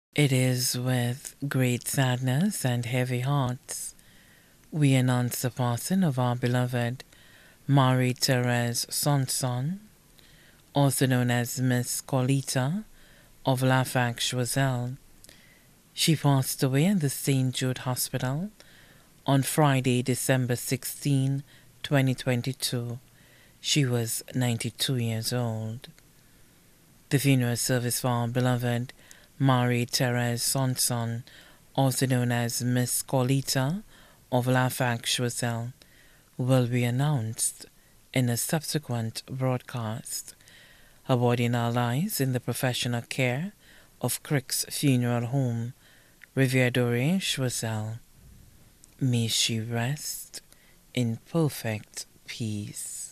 It is with great sadness and heavy hearts we announce the passing of our beloved Marie-Thérèse Sonson, also known as Miss Colita of Lafac-Choiseul. She passed away at the St. Jude Hospital on Friday, December 16, 2022. She was 92 years old. The funeral service for our beloved Marie-Thérèse Sonson, also known as Miss Colita of Lafac-Choiseul, will be announced in a subsequent broadcast. Her body now lies in the professional care of Crick's Funeral Home, Rivière-Choiseul. May she rest in perfect peace.